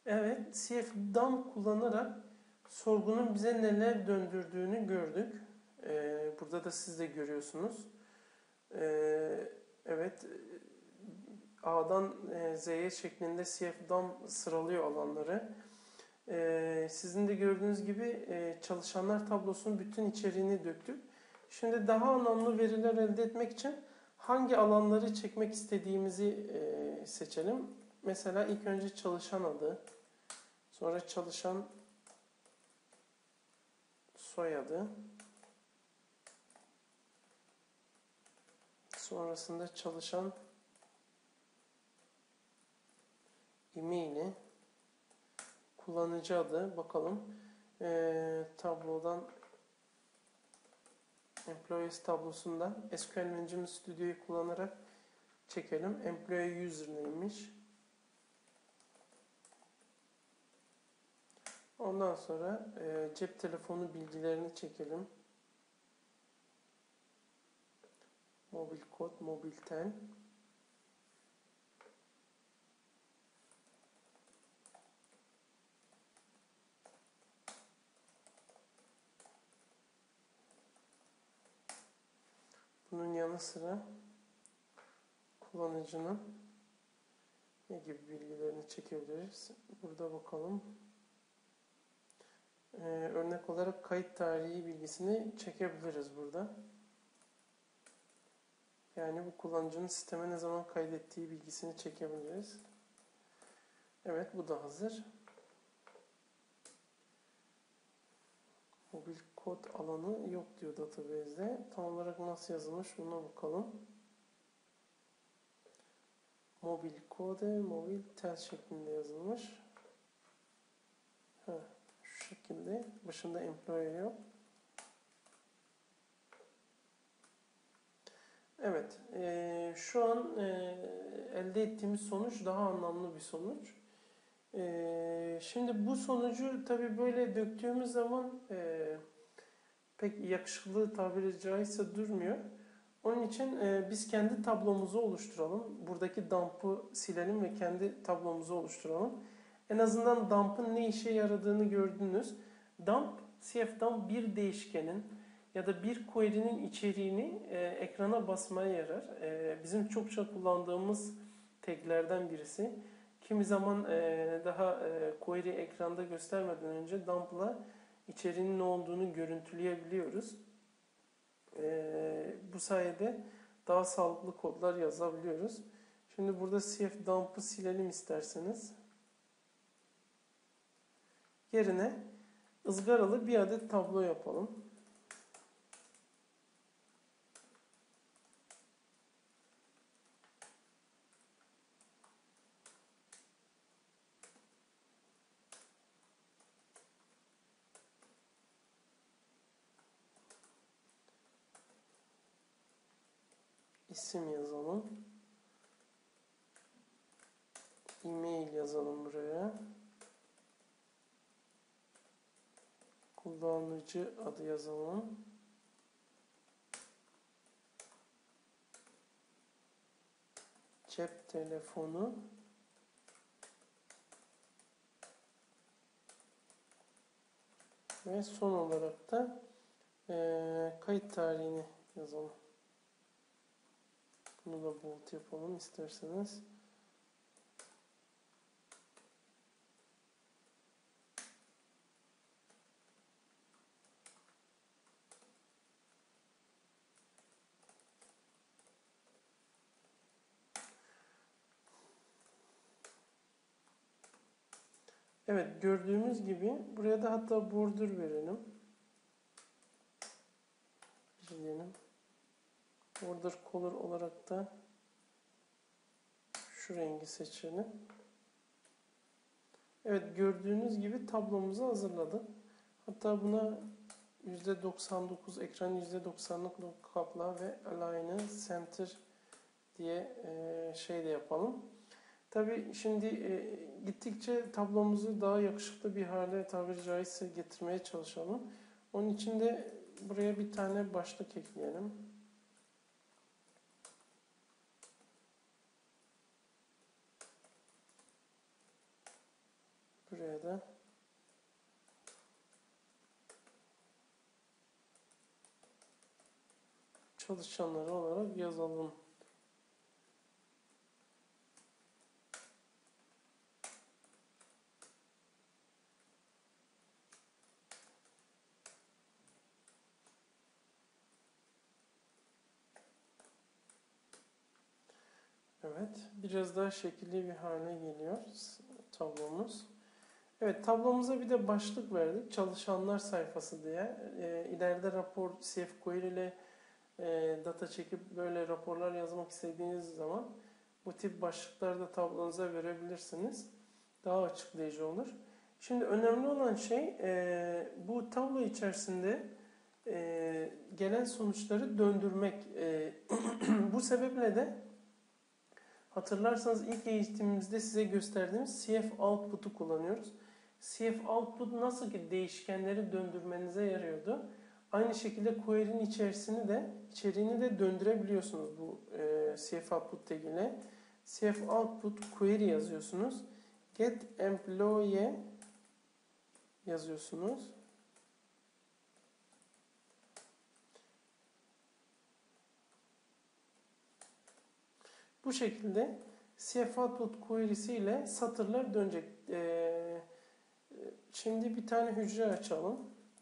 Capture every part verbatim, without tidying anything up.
Evet, C F D A M kullanarak sorgunun bize neler döndürdüğünü gördük. Ee, burada da siz de görüyorsunuz. Ee, evet, A'dan Z'ye şeklinde C F D A M sıralıyor alanları. Ee, sizin de gördüğünüz gibi çalışanlar tablosunun bütün içeriğini döktük. Şimdi daha anlamlı veriler elde etmek için hangi alanları çekmek istediğimizi seçelim. Mesela ilk önce çalışan adı, sonra çalışan soyadı, sonrasında çalışan e-maili, kullanıcı adı. Bakalım ee, tablodan Employees tablosundan S Q L Management Studio'yu kullanarak çekelim. Employee user neymiş? Ondan sonra e, cep telefonu bilgilerini çekelim. Mobil kod, mobil tel. Bunun yanı sıra kullanıcının ne gibi bilgilerini çekebiliriz? Burada bakalım. Ee, örnek olarak kayıt tarihi bilgisini çekebiliriz burada. Yani bu kullanıcının sisteme ne zaman kaydettiği bilgisini çekebiliriz. Evet, bu da hazır. Mobil kod alanı yok diyor database'de. Tam olarak nasıl yazılmış buna bakalım. Mobil kode, mobil tel şeklinde yazılmış. Ha, şu şekilde. Başında employee yok. Evet. E, şu an e, elde ettiğimiz sonuç daha anlamlı bir sonuç. E, şimdi bu sonucu tabii böyle döktüğümüz zaman e, pek yakışıklı tabiri caizse durmuyor. Onun için e, biz kendi tablomuzu oluşturalım. Buradaki dump'ı silelim ve kendi tablomuzu oluşturalım. En azından dump'ın ne işe yaradığını gördünüz. Dump, C F D A M bir değişkenin ya da bir query'nin içeriğini e, ekrana basmaya yarar. E, bizim çokça kullandığımız taglerden birisi. Kimi zaman e, daha e, query ekranda göstermeden önce dump'la içeriğinin ne olduğunu görüntüleyebiliyoruz. Ee, bu sayede daha sağlıklı kodlar yazabiliyoruz. Şimdi burada C F D A M'ı silelim isterseniz. Yerine ızgaralı bir adet tablo yapalım. İsim yazalım. E-mail yazalım buraya. Kullanıcı adı yazalım. Cep telefonu. Ve son olarak da e, kayıt tarihini yazalım. Bunu da bold yapalım isterseniz. Evet, gördüğümüz gibi buraya da hatta border verelim. Diyelim. Border color olarak da şu rengi seçelim. Evet, gördüğünüz gibi tablomuzu hazırladık. Hatta buna yüzde doksan dokuz ekran yüzde doksanlık kapla ve align'ı center diye şey de yapalım. Tabii şimdi gittikçe tablomuzu daha yakışıklı bir hale tabiri caizse getirmeye çalışalım. Onun için de buraya bir tane başlık ekleyelim. Şuraya da çalışanları olarak yazalım. Evet, biraz daha şekilli bir hale geliyor tablomuz. Evet, tablomuza bir de başlık verdik. Çalışanlar sayfası diye. E, ileride rapor C F Query ile e, data çekip böyle raporlar yazmak istediğiniz zaman bu tip başlıkları da tablonuza verebilirsiniz. Daha açıklayıcı olur. Şimdi önemli olan şey e, bu tablo içerisinde e, gelen sonuçları döndürmek. E, bu sebeple de hatırlarsanız ilk eğitimimizde size gösterdiğimiz C F output'u kullanıyoruz. C F output nasıl ki değişkenleri döndürmenize yarıyordu. Aynı şekilde query'nin içerisini de içeriğini de döndürebiliyorsunuz bu e, C F output tag ile. C F output query yazıyorsunuz. Get employee yazıyorsunuz. Bu şekilde C F output query'si ile satırlar dönecek. Ee, şimdi bir tane hücre açalım.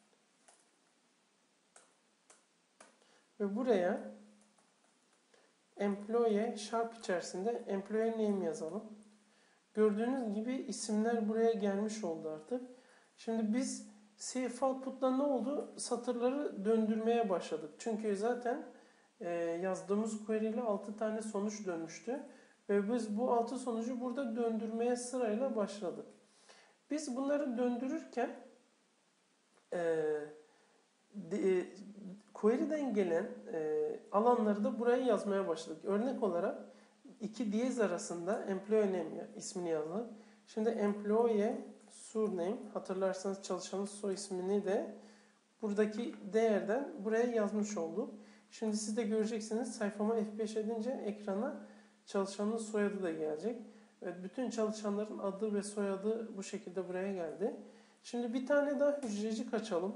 Ve buraya employee sharp içerisinde employee name yazalım. Gördüğünüz gibi isimler buraya gelmiş oldu artık. Şimdi biz C F output'la ne oldu? Satırları döndürmeye başladık. Çünkü zaten e, yazdığımız query ile altı tane sonuç dönmüştü. Ve biz bu altı sonucu burada döndürmeye sırayla başladık. Biz bunları döndürürken e, de, query'den gelen e, alanları da buraya yazmaya başladık. Örnek olarak iki diyez arasında employee name ismini yazdık. Şimdi employee surname, hatırlarsanız çalışanın soy ismini de buradaki değerden buraya yazmış olduk. Şimdi siz de göreceksiniz, sayfama F beş edince ekrana çalışanın soyadı da gelecek. Evet, bütün çalışanların adı ve soyadı bu şekilde buraya geldi. Şimdi bir tane daha hücrecik açalım.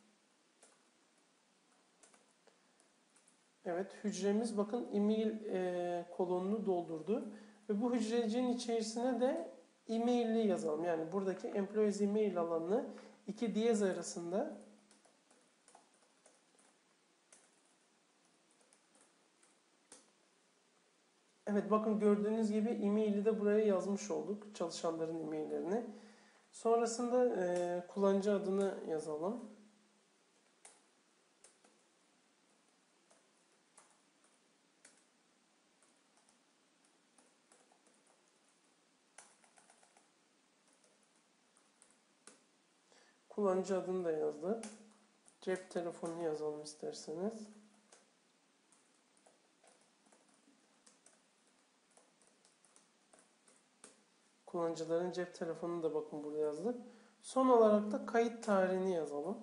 Evet, hücremiz bakın e-mail e, kolonunu doldurdu. Ve bu hücreciğin içerisine de e-mail'i yazalım. Yani buradaki employees email alanını iki diyez arasında evet, bakın gördüğünüz gibi e-mail'i de buraya yazmış olduk. Çalışanların e-maillerini. Sonrasında e, kullanıcı adını yazalım. Kullanıcı adını da yazdık. Cep telefonunu yazalım isterseniz. Kullanıcıların cep telefonunu da bakın burada yazdık. Son olarak da kayıt tarihini yazalım.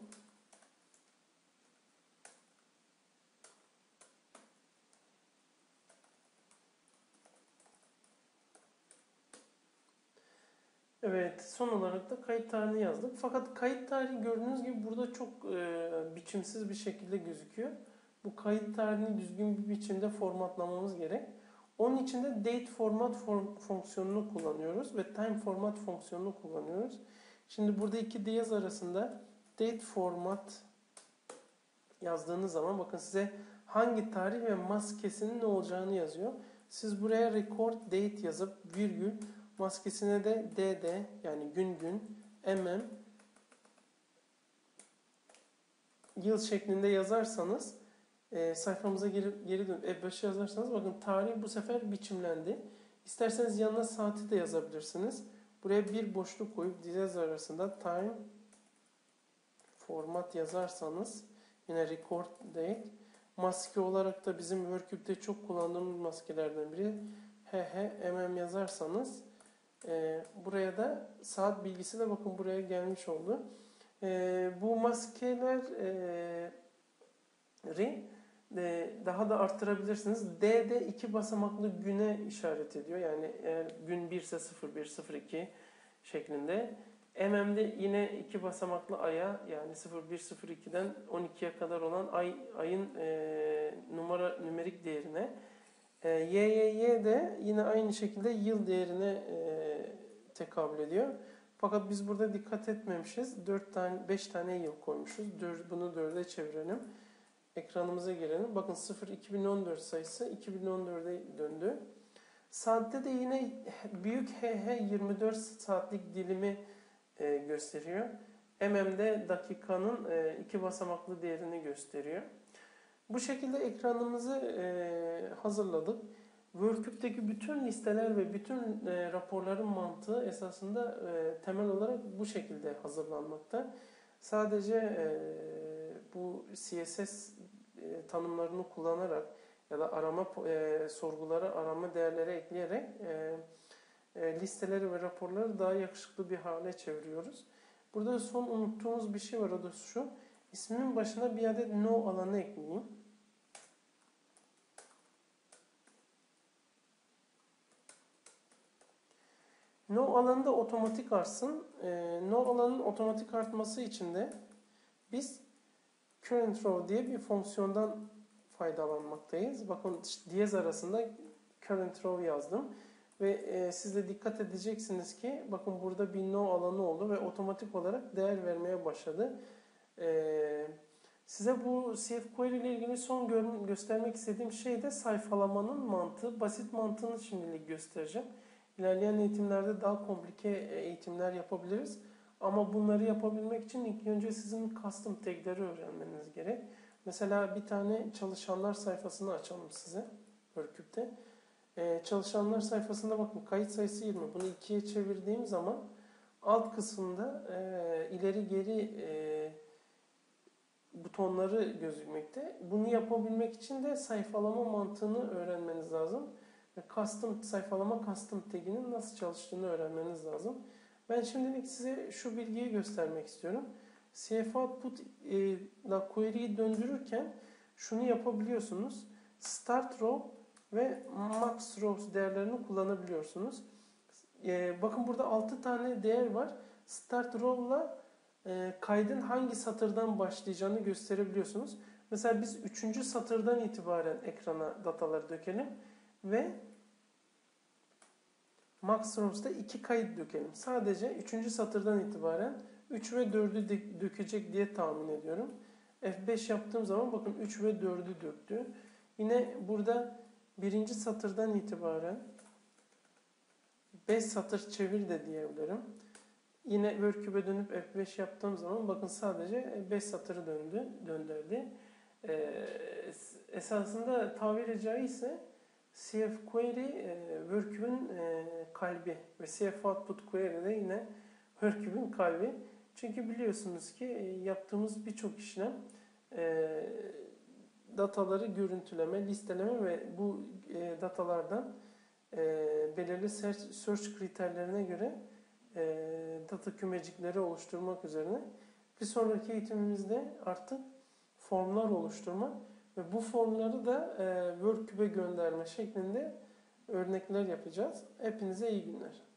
Evet, son olarak da kayıt tarihini yazdık. Fakat kayıt tarihi gördüğünüz gibi burada çok e, biçimsiz bir şekilde gözüküyor. Bu kayıt tarihini düzgün bir biçimde formatlamamız gerek. Onun için de date format form, fonksiyonunu kullanıyoruz ve time format fonksiyonunu kullanıyoruz. Şimdi burada iki diyez arasında date format yazdığınız zaman bakın size hangi tarih ve maskesinin ne olacağını yazıyor. Siz buraya record date yazıp virgül maskesine de dd yani gün gün mm yıl şeklinde yazarsanız e, sayfamıza geri, geri dön F beş yazarsanız bakın tarih bu sefer biçimlendi. İsterseniz yanına saati de yazabilirsiniz. Buraya bir boşluk koyup diyez arasında time format yazarsanız yine record date. Maske olarak da bizim Workcub'de çok kullandığımız maskelerden biri. H H M M yazarsanız e, buraya da saat bilgisi de bakın buraya gelmiş oldu. E, bu maskeleri e, daha da arttırabilirsiniz. D de iki basamaklı güne işaret ediyor. Yani eğer gün bir ise sıfır bir sıfır iki şeklinde. M M'de yine iki basamaklı aya, yani sıfır bir sıfır iki'den on iki'ye kadar olan ay ayın e, numara nümerik değerine, e, Y Y Y de yine aynı şekilde yıl değerine e, tekabül ediyor. Fakat biz burada dikkat etmemişiz. dört tane beş tane yıl koymuşuz. Bunu dörde çevirelim. Ekranımıza gelelim. Bakın sıfır iki bin on dört sayısı iki bin on dört'e döndü. Saatte de yine büyük H H yirmi dört saatlik dilimi e, gösteriyor. M M'de dakikanın e, iki basamaklı değerini gösteriyor. Bu şekilde ekranımızı e, hazırladık. Workcube'deki bütün listeler ve bütün e, raporların mantığı esasında e, temel olarak bu şekilde hazırlanmakta. Sadece e, bu C S S e, tanımlarını kullanarak ya da arama e, sorguları, arama değerleri ekleyerek e, e, listeleri ve raporları daha yakışıklı bir hale çeviriyoruz. Burada son unuttuğumuz bir şey var, o da şu. İsmimin başına bir adet no alanı ekleyeyim. No alanı da otomatik artsın. E, no alanın otomatik artması için de biz current row diye bir fonksiyondan faydalanmaktayız. Bakın diyez arasında current row yazdım. Ve e, siz de dikkat edeceksiniz ki bakın burada bir no alanı oldu ve otomatik olarak değer vermeye başladı. E, size bu C F Query ile ilgili son gö göstermek istediğim şey de sayfalamanın mantığı. Basit mantığını şimdilik göstereceğim. İlerleyen eğitimlerde daha komplike eğitimler yapabiliriz. Ama bunları yapabilmek için ilk önce sizin custom tag'leri öğrenmeniz gerek. Mesela bir tane çalışanlar sayfasını açalım size Workcube'de. Ee, çalışanlar sayfasında bakın kayıt sayısı yirmi. Bunu ikiye çevirdiğim zaman alt kısımda e, ileri geri e, butonları gözükmekte. Bunu yapabilmek için de sayfalama mantığını öğrenmeniz lazım. Ve custom sayfalama custom tag'inin nasıl çalıştığını öğrenmeniz lazım. Ben şimdilik size şu bilgiyi göstermek istiyorum. C F output ile query'yi döndürürken şunu yapabiliyorsunuz. Start row ve max rows değerlerini kullanabiliyorsunuz. Ee, bakın burada altı tane değer var. Start row'la e, kaydın hangi satırdan başlayacağını gösterebiliyorsunuz. Mesela biz üçüncü satırdan itibaren ekrana dataları dökelim ve max rows'ta iki kayıt dökelim. Sadece üçüncü satırdan itibaren üç ve dördü dökecek diye tahmin ediyorum. F beş yaptığım zaman bakın üç ve dördü döktü. Yine burada birinci satırdan itibaren beş satır çevir de diyebilirim. Yine Workcube'e dönüp F beş yaptığım zaman bakın sadece beş satırı döndü, döndürdü. Ee, esasında tabiri caizse C F Query e, Workcube'un e, kalbi ve C F Output Query de yine Workcube'un kalbi. Çünkü biliyorsunuz ki e, yaptığımız birçok işlem e, dataları görüntüleme, listeleme ve bu e, datalardan e, belirli search kriterlerine göre e, data kümecikleri oluşturmak üzerine bir sonraki eğitimimizde artık formlar oluşturma ve bu formları da e, Workcube'e gönderme şeklinde örnekler yapacağız. Hepinize iyi günler.